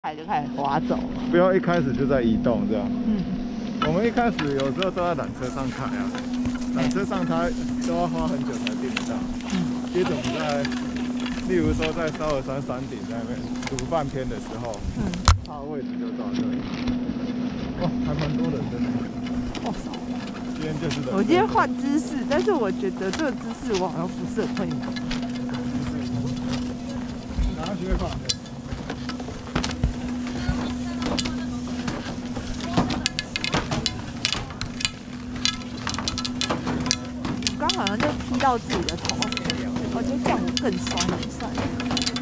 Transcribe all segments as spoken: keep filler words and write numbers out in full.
海就开始滑走， 不要一开始就在移动这样。 嗯， 我们一开始有时候都在缆车上开啊，缆车上它都要花很久才订得到。嗯，接着我们在，例如说在烧鹅山山顶那边煮饭篇的时候，嗯，它的位置就到这里。哇，还蛮多人的呢。 哇塞！ 今天就是人。 我今天换姿势，但是我觉得这个姿势我好像不是很会拿。 拿雪法。 刚好像就踢到自己的头，我觉得这样我更酸了，算了。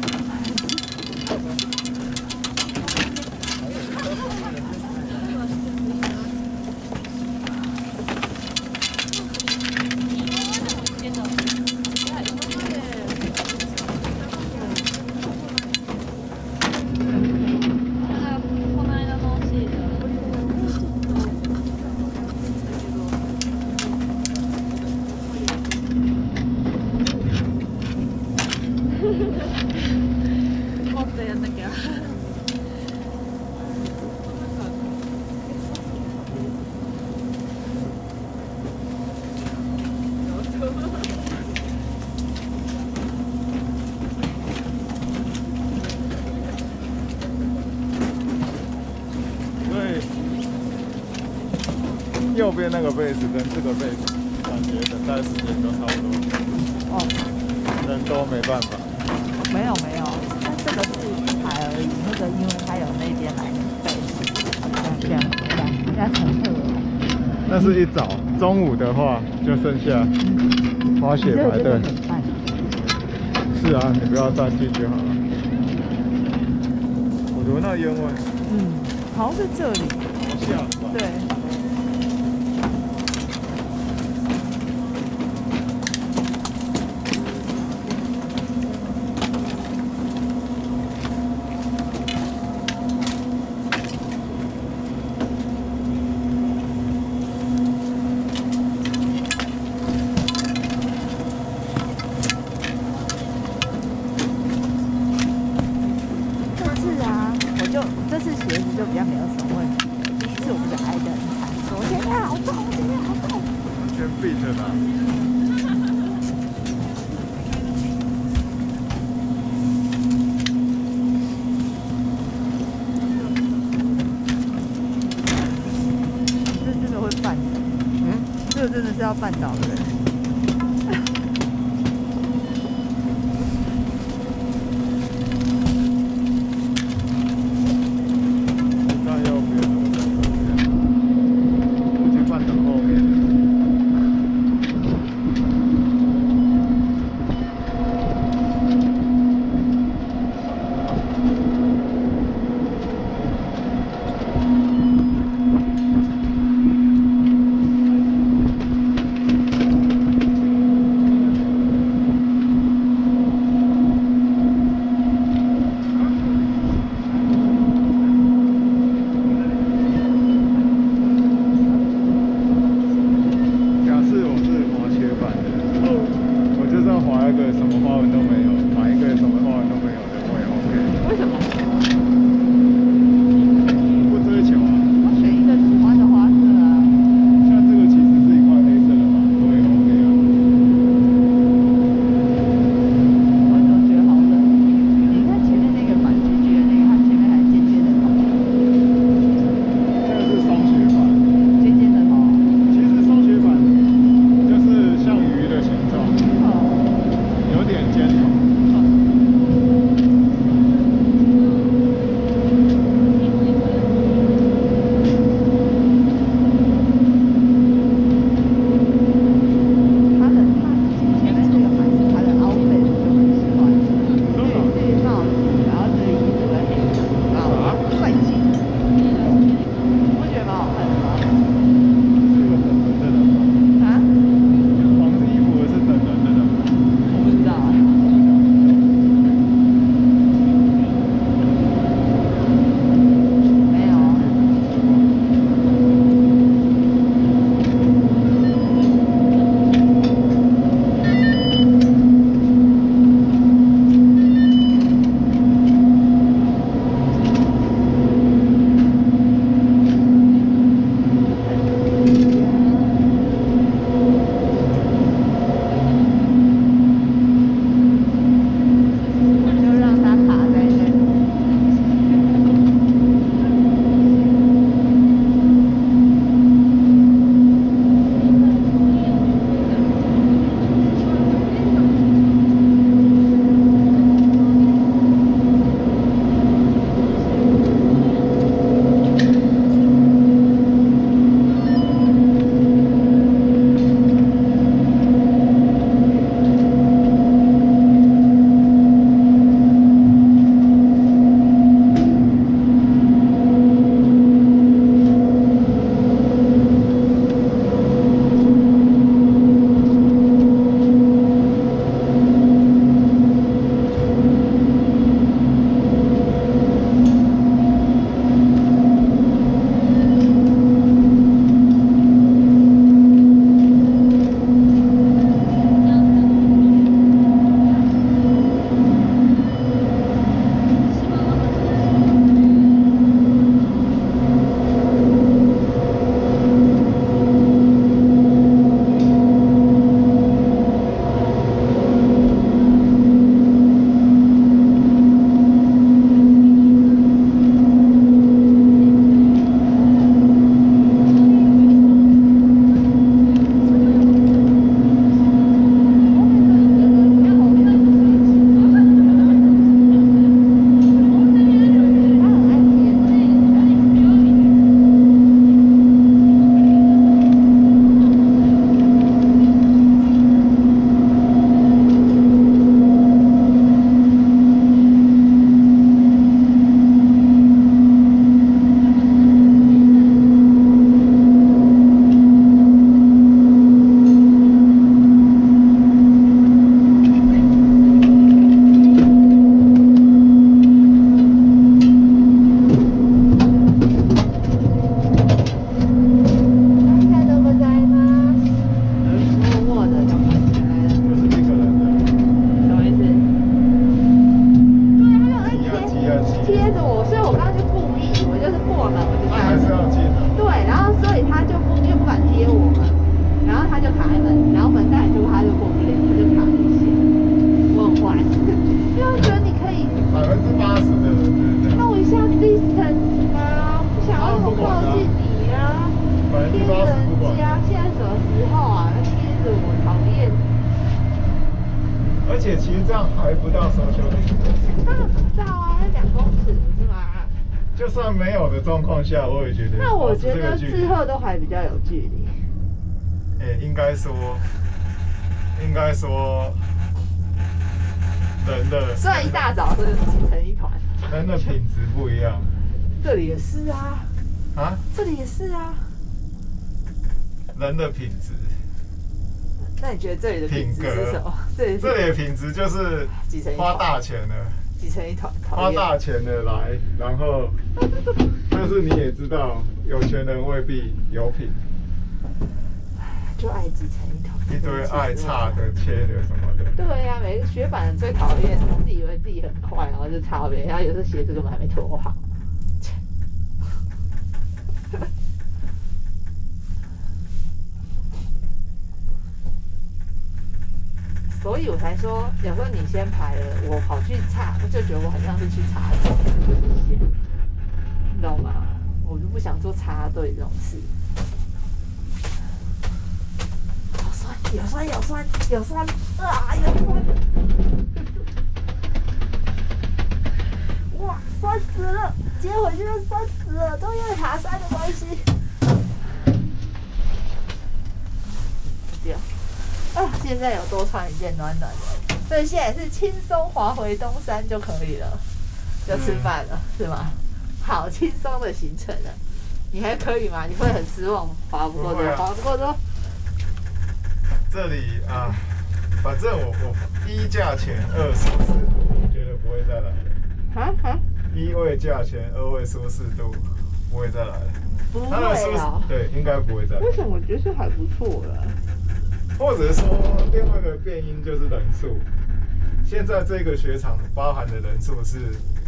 右边那个贝斯跟这个贝斯，感觉等待时间都差不多。哦，人多没办法。 没有没有，但这个是一排而已。那个因为它有那边来的贝斯，这样这样，人家乘客。 那是一早，中午的话就剩下滑雪排队。是啊，你不要站进去好了。我闻到烟味。 嗯，好像是这里。 好像。 对。这次鞋子就比较没有什么问题。第一次我不是挨得很惨，说现在好痛，现在好痛。 完全 fit 了。 这真的会绊倒。嗯，这个真的是要绊倒的人。 我刚刚就故意，我就是过门我就他还是要进的。 对，然后所以他就不又不敢贴我们，然后他就开门，然后门带住他就过不了，他就卡一线。我很坏，因为我觉得你可以百分之八十的人就是这样。 弄一下 distance 吗？不想要那么靠近你啊，贴人家。现在什么时候啊？贴着我讨厌。 而且其实这样还不到 social distance。 那不到啊，两公尺不是吗？ 就算没有的状况下，我也觉得。 那我觉得志贺都还比较有距离。 哎、欸，应该说，应该说，人的虽然一大早是挤成一团， 人的品质不一样。 这里也是啊。 啊？ 这里也是啊。 人的品质。 那你觉得这里的品质是什么？这里这里的品质就是花大钱的， 挤成一团， 花大钱的来，然后，但是你也知道，有钱人未必有品， 就爱挤成一团， 一堆爱差的、切的什么的。 对呀、啊，每个雪板人最讨厌自以为自己很快，然后就差别人，然后有时候鞋子根本还没脱好。所以我才说，有时候你先排了，我跑去插，我就觉得我好像是去插队，你懂吗？我就不想做插队这种事。好酸，有酸有酸有酸啊，有酸！哇，酸死了！接回去就酸死了，都因为爬山的关系。对。啊，现在有多穿一件暖暖的，所以现在是轻松滑回东山就可以了，就吃饭了，嗯、是吗？好轻松的行程了，你还可以吗？你会很失望，滑不过多，啊、滑不过多。 这里啊，反正我我一价钱二舒适度，我觉得不会再来了。啊啊！一位价钱，二位舒适度，不会再来了。 不会啊？ 对，应该不会再来。 为什么我觉得是还不错了？ 或者说，另外一个变因就是人数。现在这个雪场包含的人数是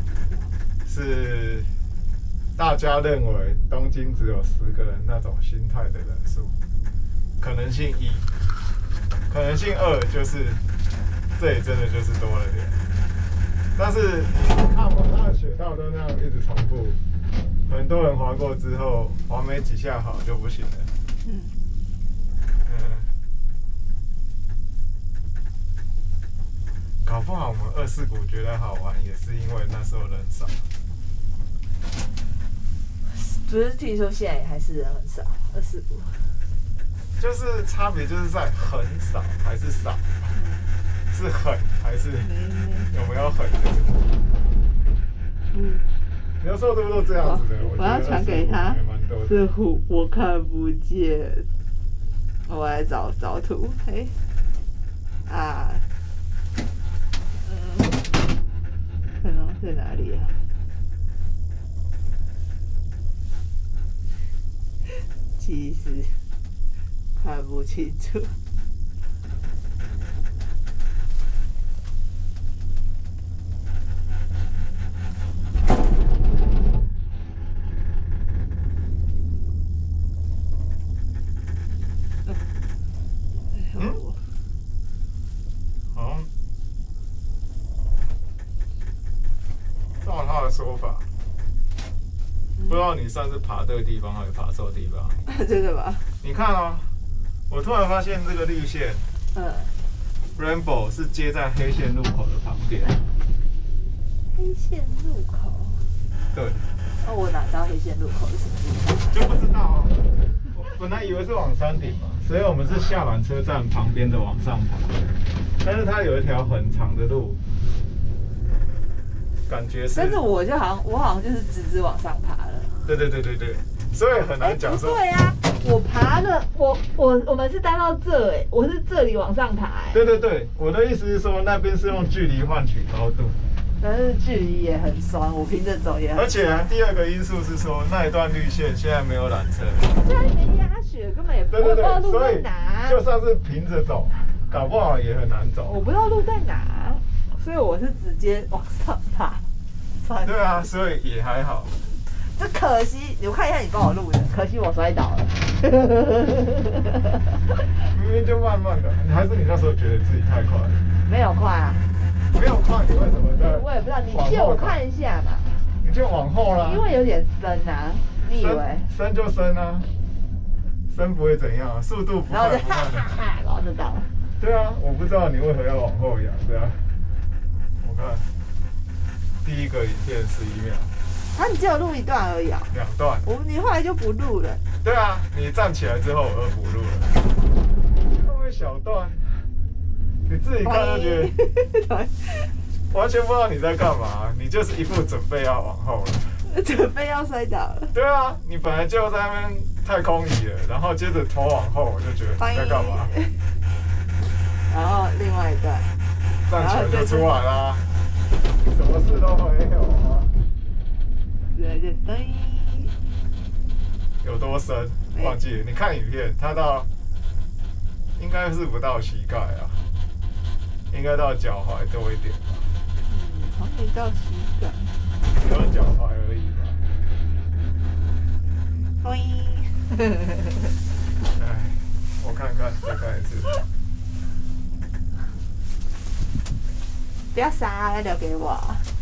是大家认为东京只有十个人那种心态的人数，可能性一，可能性二就是这里真的就是多了点。但是你看过它的雪道都那样一直重复，很多人滑过之后滑没几下好就不行了。嗯。搞不好我们二世谷觉得好玩，也是因为那时候人少。 不是听说现在也还是人很少，二世谷。 就是差别就是在很少还是少，是很还是有没有很这个？嗯，有时候都都这样子的。 我, 我要传给他。是虎，我看不见。我来找找图，嘿，啊。看到在哪里啊？其实看不清楚。 说法，不知道你上次爬对地方还是爬错地方？ 真的吗？ 你看哦，我突然发现这个绿线，嗯 ，Rainbow 是接在黑线路口的旁边。 黑线路口？ 对。 哦，我哪知道黑线路口是什么地方？ 就不知道啊。我本来以为是往山顶嘛，所以我们是下缆车站旁边的往上爬，但是它有一条很长的路。感觉是， 但是我就好像我好像就是直直往上爬了。 对对对对对，所以很难讲说。 对啊，我爬了，我我我们是待到这哎、欸，我是这里往上爬哎、欸。 对对对，我的意思是说那边是用距离换取高度， 但是距离也很酸，我平着走也很酸。 而且、啊、第二个因素是说那一段绿线现在没有缆车， 现在没压雪，根本也不知道路在哪。 就算是平着走，搞不好也很难走。 我不知道路在哪，所以我是直接往上爬。 酸。 对啊，所以也还好。 这可惜，我看一下你帮我录的，可惜我摔倒了。 明明就慢慢的，还是你那时候觉得自己太快了？ 没有快啊， 没有快，你为什么在？ 我也不知道，你借我看一下嘛。 你就往后啦。 因为有点深啊，你以为？ 深就深啊，深不会怎样啊，速度不快不慢的。 然后就倒了。 对啊，我不知道你为何要往后仰，对啊。我看第一个影片十一秒。 啊，你只有录一段而已啊？ 两段。 我你后来就不录了。 对啊，你站起来之后我就不录了。后面小段，你自己看就觉得完全不知道你在干嘛，你就是一副准备要往后了， 准备要摔倒了。 对啊，你本来就在那边太空椅了，然后接着头往后，我就觉得你在干嘛？ 然后另外一段， 站起来就出来啦，什么事都没有啊。有多深？忘记了。你看影片，它到应该是不到膝盖啊，应该到脚踝多一点吧。 嗯，好像没到膝盖， 只有脚踝而已吧。 欢哎，我看看，再看一次。 不要杀，留给我。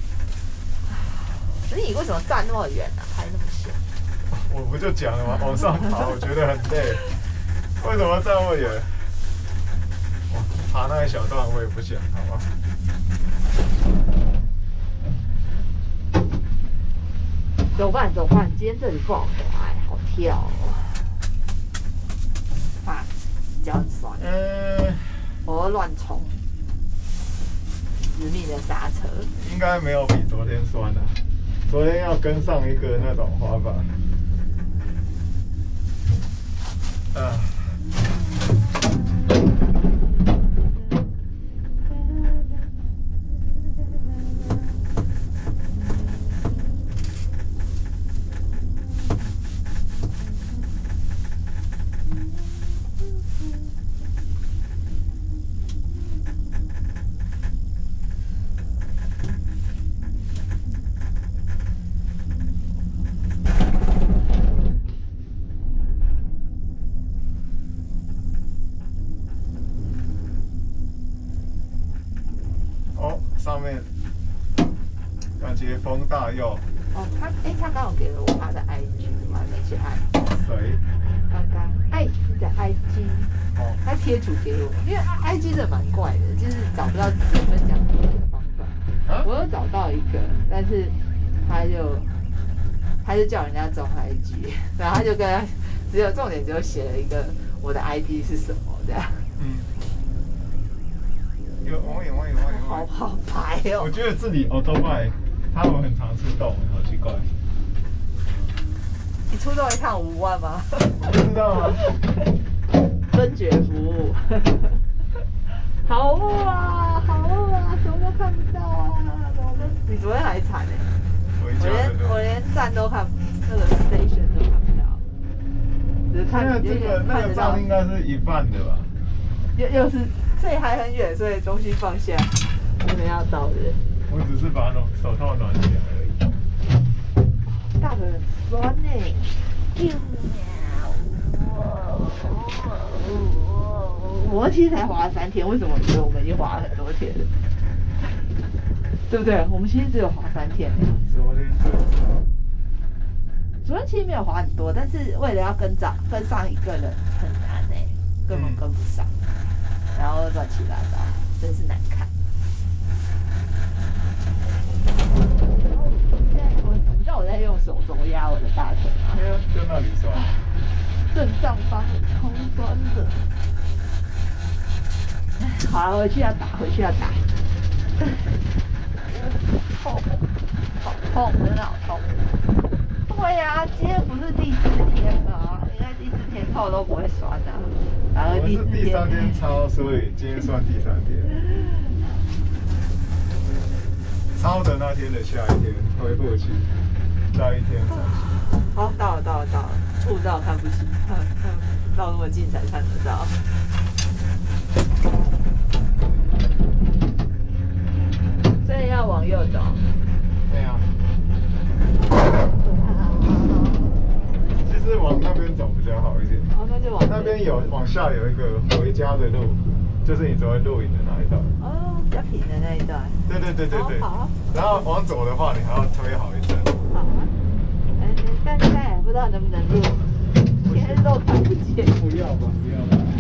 你为什么站那么远啊？拍那么小？ 我不就讲了吗？往上爬，我觉得很累。为什么站那么远？爬那一小段我也不想，好吗？ 怎么办？怎么办？今天这里不好滑，好跳哦。啊，脚很酸。嗯。我会乱冲，死命的刹车。 应该没有比昨天酸的、啊。昨天要跟上一个那种滑法。啊。上面感觉风大又哦，他哎、欸，他刚好给了我他的 I G， 我还没去按。 谁？ 刚刚艾斯的 I G， 哦，他贴图给我，因为 I G 真的蛮怪的，就是找不到自己分享的方法。啊、我有找到一个，但是他就他就叫人家装 I G， 然后他就跟他只有重点只有写了一个我的 I P 是什么这样。嗯。 有，我有，我有，我有。 好好排哦。 我觉得这里 Autobike 他们很常出动，好奇怪。 你出动一趟五万吗？ 我不知道啊。 分绝服务。好啊，好啊，什么都看不到啊，怎么跟你昨天还惨呢、欸？我连我连站都看，那个 station 都看不到。只是看这个那个站应该是一半的吧？ 又又是。这里还很远，所以中心放下，真的要到的。 我只是把手套暖起来而已。 大腿很酸呢、欸。我其实才滑了三天，为什么我觉得我们已经滑了很多天了？对不对？我们其实只有滑三天、欸。 昨天最少。 昨天其实没有滑很多，但是为了要跟上跟上一个人很难呢、欸，根本跟不上。嗯，然后乱七八糟，真是难看。我你知道我在用手肘压我的大腿吗？ 对啊，就那里酸。 正上方超酸的。好了，回去要打，回去要打。痛，好痛，真的好痛。对呀、啊，今天不是第四天吗？应该第四天痛都不会酸的、啊。 我们是第三天抄，所以今天算第三天。抄的那天的下一天回不去，再一天才行。 好，到了，到了，到了，雾到看不清，看看到那么近才看得到。所以要往右走。 对啊。 边有往下有一个回家的路，就是你昨天录影的那一段。 哦，比较平的那一段。 对对对对对。 好。 然后往左的话，你还要推好一阵。 好啊。哎，但现在也不知道能不能录，天都看不见。 不要吧，不要吧。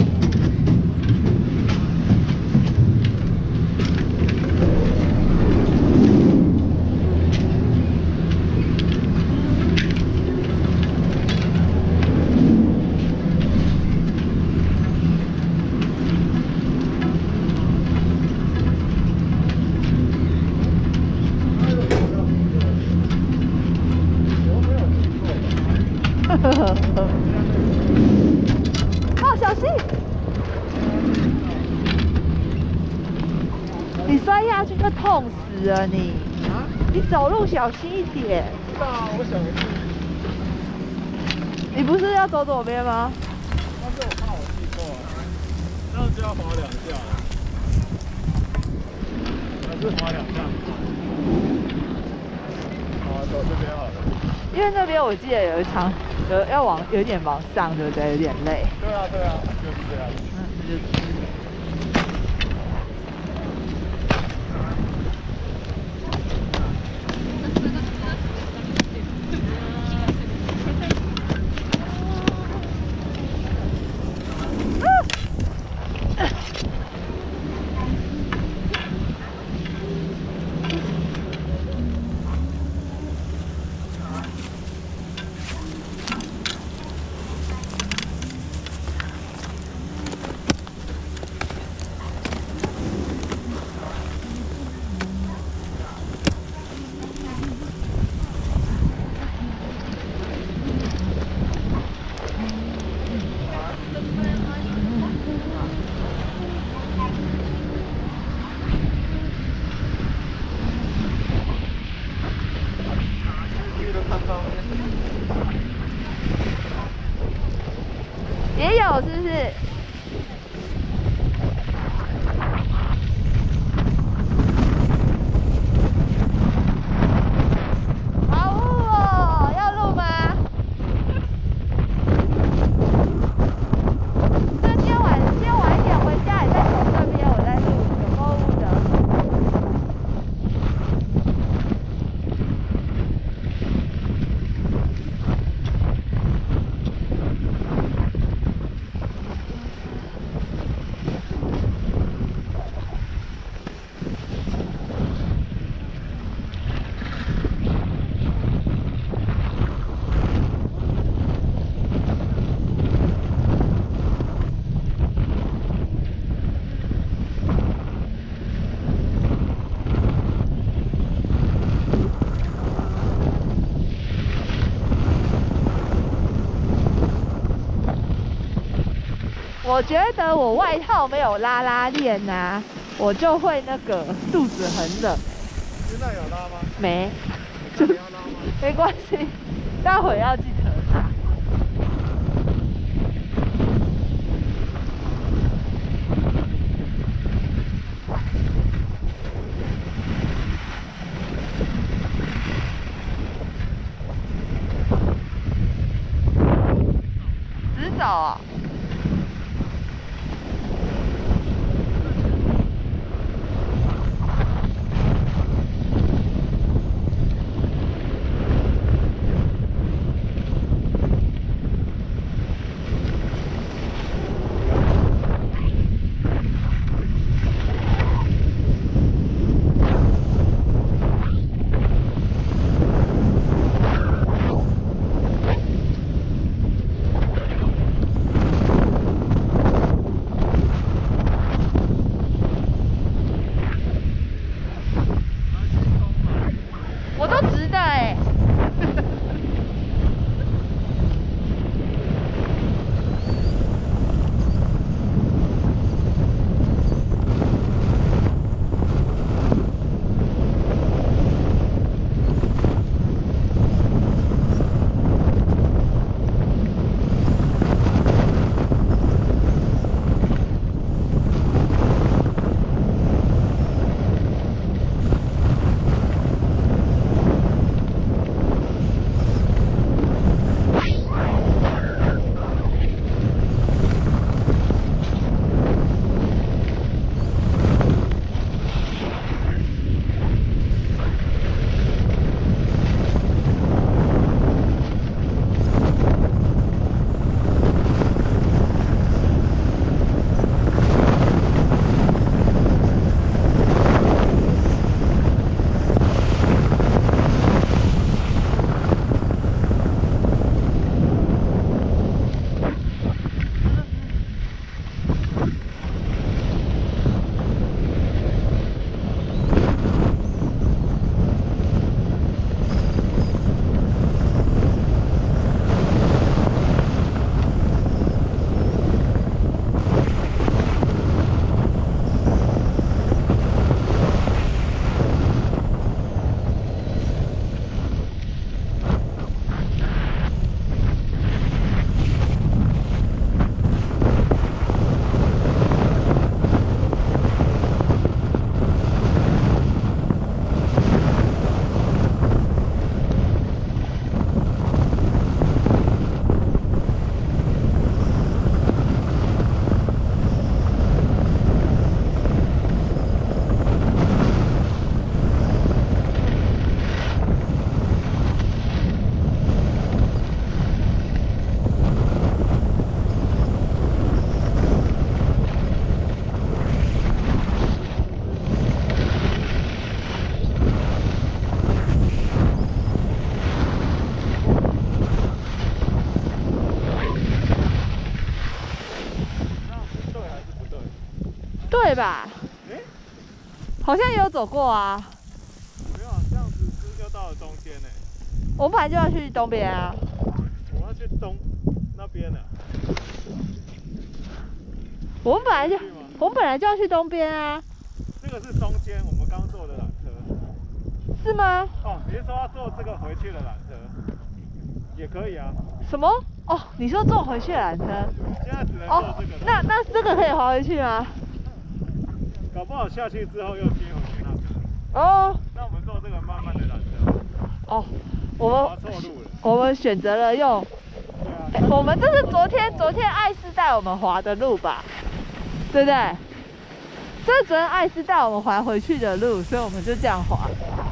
哦，小心！你摔下去就痛死了你！啊？你走路小心一点。 知道啊，我想的是。 你不是要走左边吗？ 但是我怕我记错了，这样就要滑两下了。还是滑两下？好，走这边好了。 因为那边我记得有一场，有要往有点往上，对不对？有点累。 对啊，对啊，就是这样。 嗯，就是。也有是不是？好雾哦，要录吗？那今天晚今天晚一点回家也在走这边，我在录，有够雾的。我觉得我外套没有拉拉链啊，我就会那个肚子很冷。 现在有拉吗？ 没， 就你要拉吗？ 没关系，待会要记得拉。直走哦。 对吧？ 哎、欸， 好像也有走过啊。 没有，这样子就到了中间呢。 我们本来就要去东边啊。 我要去东那边呢。 我们本来就，我们本来就要去东边啊。 这个是中间我们刚坐的缆车。 是吗？ 哦，你是说要坐这个回去的缆车？也可以啊。 什么？哦，你说坐回去的缆车？ 现在只能坐这个。 哦，那那这个可以滑回去吗？ 搞不好下去之后又接回去那个。 哦。 那我们坐这个慢慢的缆车。 哦，我们滑错路了。 我们选择了用。 对啊。 欸、我们这是昨天昨天艾斯带我们滑的路吧？对不对？这是昨天艾斯带我们滑回去的路，所以我们就这样滑。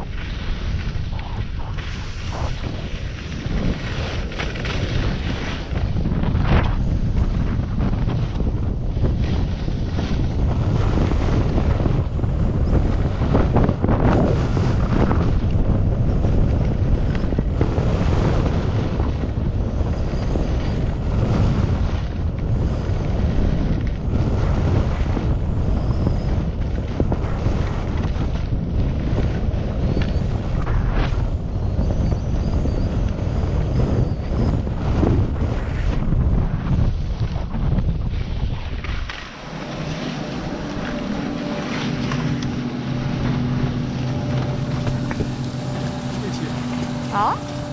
好。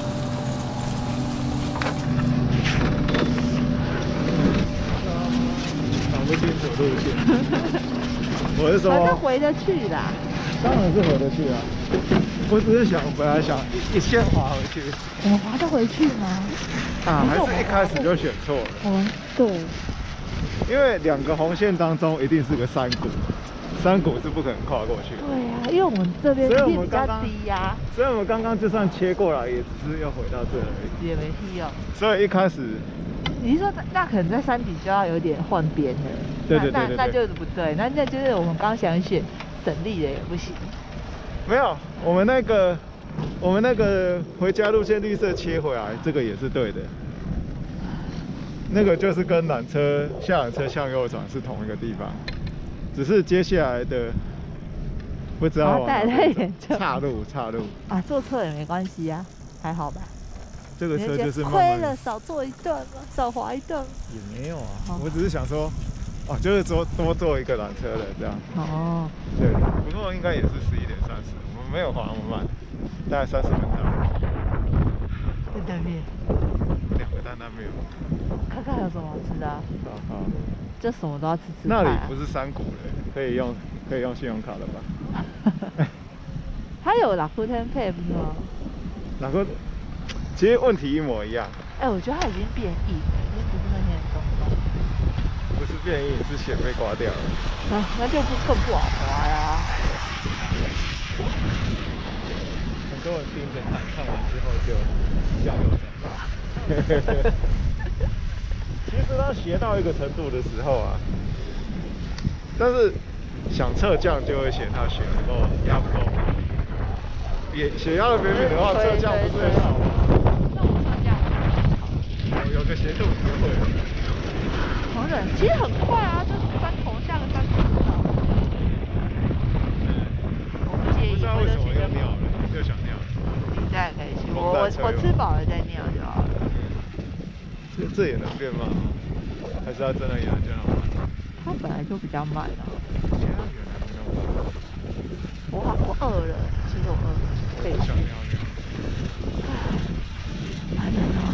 搞不清楚路线。我是说， 反正回得去啦。 当然是回得去啊。我只是想，本来想一线滑回去。 我们滑得回去吗？ 啊，还是一开始就选错了。 我们对。 因为两个红线当中一定是个山谷。山谷是不可能跨过去。 对呀、啊，因为我们这边地比较低呀、啊。 所以我们刚刚就算切过来，也只是要回到这而已， 也没屁用。 所以一开始， 你是说那可能在山底就要有点换边的？ 对对对对对， 那那就是不对，那那就是我们刚想选省力的也不行。 没有，我们那个我们那个回家路线绿色切回来，这个也是对的。那个就是跟缆车下缆车向右转是同一个地方。只是接下来的不知道往哪边走，岔路岔路啊，坐车也没关系啊，还好吧。 这个车就是亏了，少坐一段嘛，少滑一段。 也没有啊，哦、我只是想说，哦，就是多多坐一个缆车的这样。哦。对，不过应该也是十一点三十，我们没有滑那么慢，大概三十分钟。 在对面。 两个蛋蛋面。 看看有什么好吃的、啊。 好好。 就什么都要吃吃、 啊。那里不是山谷了，可以用可以用信用卡了吧？ 它有拉库天配不是吗？ 拉库，其实问题一模一样。 哎、欸，我觉得它已经变异了，已经不是那天的东东。 不是变异，是血被刮掉了。 啊，那就不更不好滑啦。 很多人盯着看，看完之后就加油站。其实它斜到一个程度的时候啊，但是想侧降就会嫌它血不够压不够，也血压的扁扁的话，侧降不是很好吗？ 那我侧降有有个斜度你就会了。 好冷，其实很快啊，就是三头下个三头就好。我不介意。 不知道为什么又尿了，又想尿了。 你再可以去，我我我吃饱了再尿就好了。 这这也能变慢吗？还是它真的也能这样慢？ 它本来就比较慢啊。 原来没有慢。 我好，我饿了，其实我饿了，可以想尿尿。 好冷啊！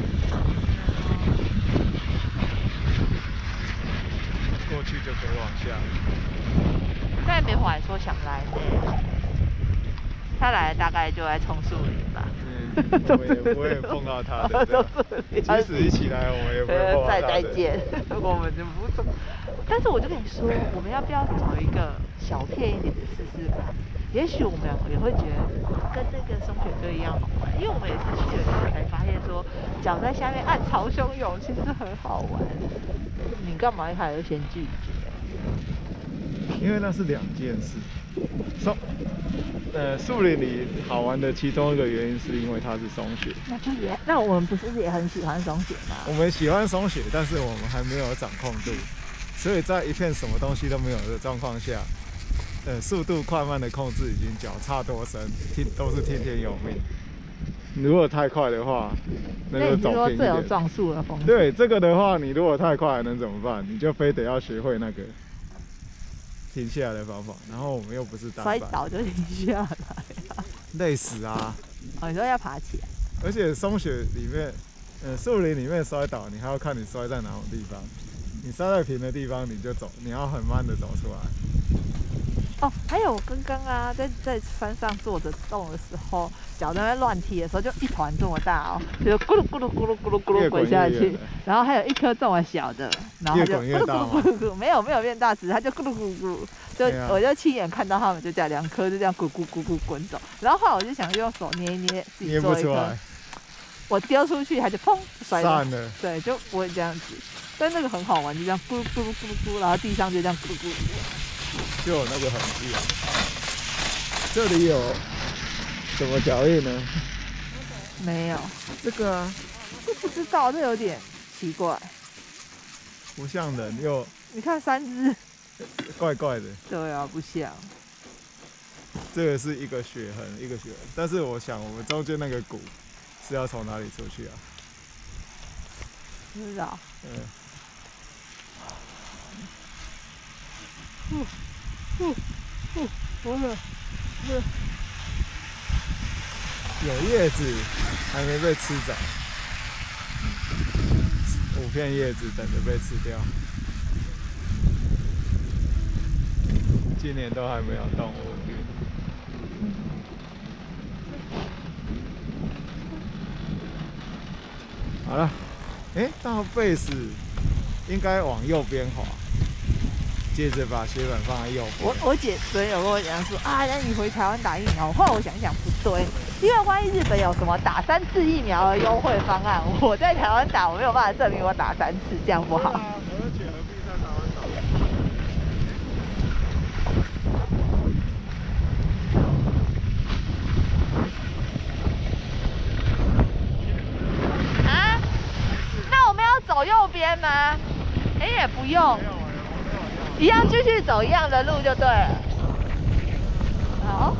过去就可以往下。 再没话说想来呢。他来大概就在松树林吧。 嗯，我们也不会碰到他的。即使一起来，我们也不会碰到他的。 再再见，我们就不走。但是我就跟你说，我们要不要找一个小片一点的试试看？也许我们两个也会觉得跟那个松雪哥一样好玩，因为我们也是去了之后才发现说，脚在下面暗潮汹涌，其实很好玩。你干嘛一开始就先拒绝？ 因为那是两件事。松，呃，树林里好玩的其中一个原因是因为它是松雪。 那就也，那我们不是也很喜欢松雪吗？ 我们喜欢松雪，但是我们还没有掌控度。 所以在一片什么东西都没有的状况下，呃，速度快慢的控制已经脚差多深，听都是听天由命。如果太快的话，那就走平一点。 最有撞树的风景。 对，这个的话，你如果太快能怎么办？你就非得要学会那个停下来的方法。然后我们又不是单板， 摔倒就停下来啊， 累死啊！ 哦，你说要爬起来。 而且松雪里面，呃，树林里面摔倒，你还要看你摔在哪种地方。你摔在平的地方，你就走，你要很慢的走出来。 哦，还有我刚刚啊，在在山上坐着动的时候，脚在那边乱踢的时候，就一团这么大哦，就咕噜咕噜咕噜咕噜咕噜滚下去，然后还有一颗这么小的，然后就咕噜咕噜咕噜，没有没有变大，只是它就咕噜咕噜咕噜，就我就亲眼看到他们就这样两颗就这样咕咕咕咕滚走，然后后来我就想用手捏一捏，自己做一颗，我丢出去它就砰摔了，对，就不会这样子，但那个很好玩，就这样咕噜咕噜咕噜咕，然后地上就这样咕噜咕噜。 就有那个痕迹啊。这里有什么脚印呢？ 没有。 这个啊， 这不知道，这有点奇怪。 不像人又。 你看三只。 怪怪的。 对啊，不像。 这个是一个血痕，一个血痕。但是我想，我们中间那个骨是要从哪里出去啊？ 不知道。 嗯。 嗯嗯嗯，不是，是有叶子还没被吃着，五片叶子等着被吃掉。今年都还没有动物。好了，哎，到贝斯应该往右边滑。接着把血板放在右边。 我我姐昨天有跟我讲说啊，那你回台湾打疫苗。后来我想想不对，因为万一日本有什么打三次疫苗的优惠方案，我在台湾打，我没有办法证明我打三次，这样不好。 啊，而且何必在台湾打？啊？那我们要走右边吗？哎，也不用。一样继续走一样的路就对了。好。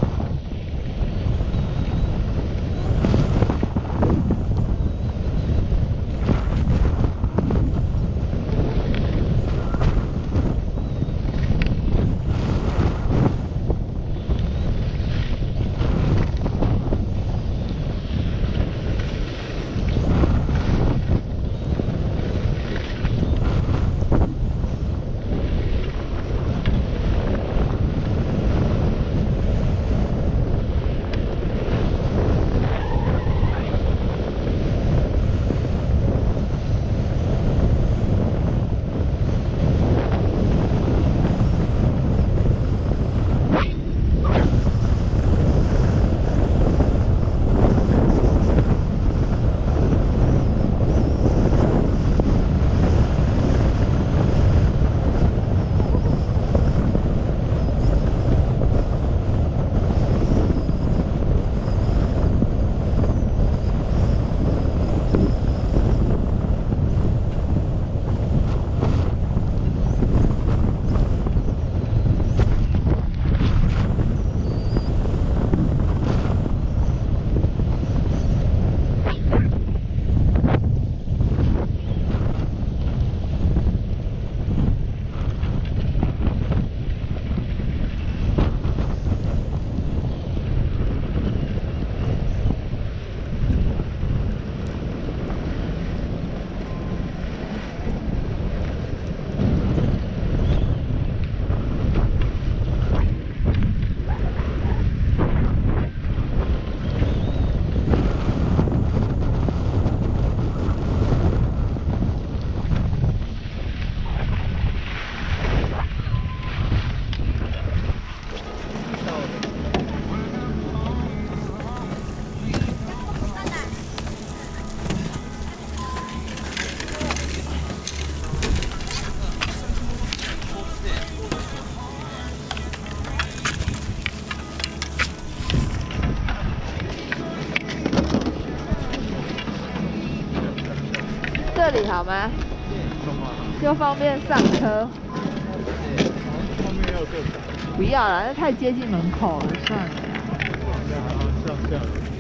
这里好吗？ 动吗？ 又方便上车。 后面要更大。 不要了，那太接近门口了，算了。 上下。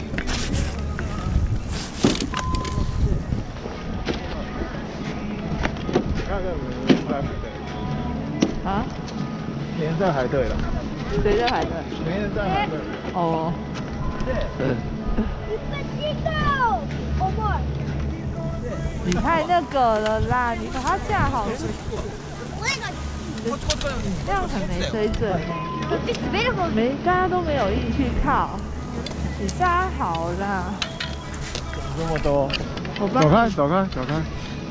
看看没人在排队。 啊？ 没人在排队了。 谁在排队？ 没人在排队。 哦。 对。 你太那个了啦！你把它架好，这样很没水准。没，大家都没有意去靠，你扎好啦。 这么多， 我帮走开，走开，走开。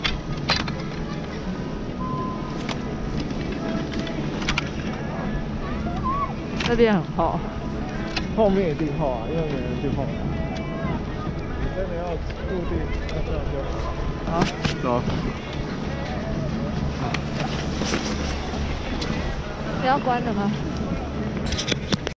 那边很厚， 后面一定厚啊，因为没人去碰。你真的要固定，那这样就好。 好， 走。 你要关了吗？